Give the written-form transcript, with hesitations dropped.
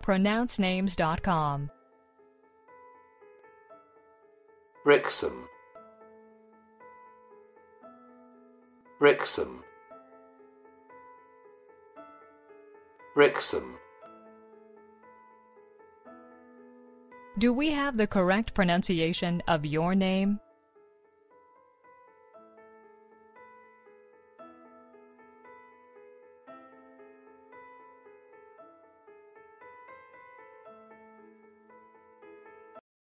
pronouncenames.com. Brixham, Brixham, Brixham. Do we have the correct pronunciation of your name?